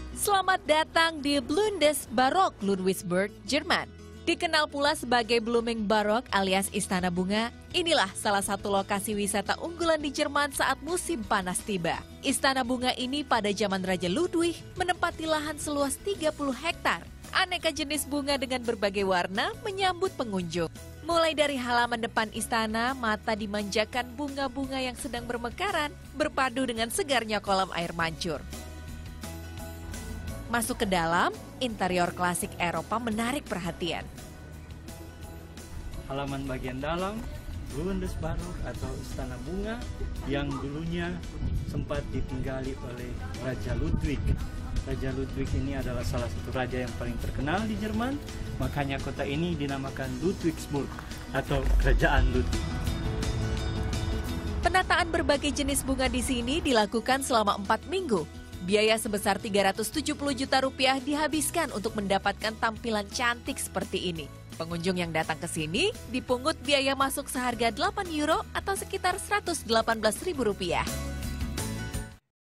Selamat datang di Bundesbarock Ludwigsburg, Jerman. Dikenal pula sebagai Blooming Barock alias Istana Bunga, inilah salah satu lokasi wisata unggulan di Jerman saat musim panas tiba. Istana Bunga ini pada zaman Raja Ludwig menempati lahan seluas 30 hektar. Aneka jenis bunga dengan berbagai warna menyambut pengunjung. Mulai dari halaman depan istana, mata dimanjakan bunga-bunga yang sedang bermekaran, berpadu dengan segarnya kolam air mancur. Masuk ke dalam, interior klasik Eropa menarik perhatian. Halaman bagian dalam, Bundesbarock atau Istana Bunga yang dulunya sempat ditinggali oleh Raja Ludwig. Raja Ludwig ini adalah salah satu raja yang paling terkenal di Jerman, makanya kota ini dinamakan Ludwigsburg atau Kerajaan Ludwig. Penataan berbagai jenis bunga di sini dilakukan selama 4 minggu. Biaya sebesar 370 juta rupiah dihabiskan untuk mendapatkan tampilan cantik seperti ini. Pengunjung yang datang ke sini dipungut biaya masuk seharga 8 euro atau sekitar 118.000 rupiah.